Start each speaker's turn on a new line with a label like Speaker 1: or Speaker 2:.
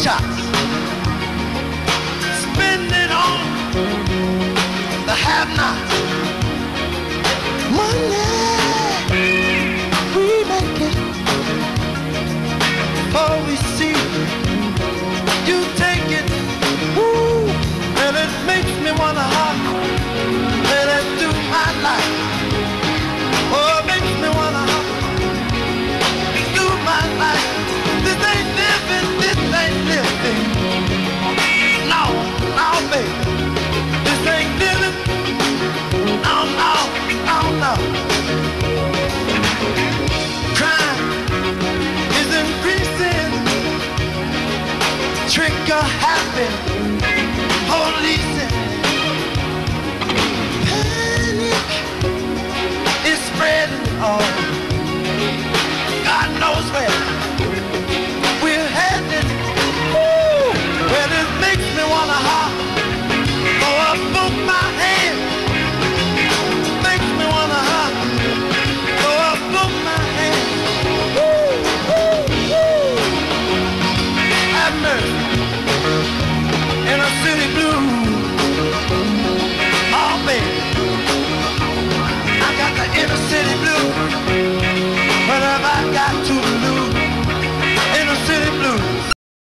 Speaker 1: shots, spending on the have-nots. Money, we make it. Oh, we see you take it. Woo, and it makes me wanna hop and it do my life. Oh, it makes me wanna hop do my life. This ain't living, this ain't living. No, no, baby, this ain't living. No, no, no, no. Crime is increasing. Trigger happy, policing. Panic is spreading all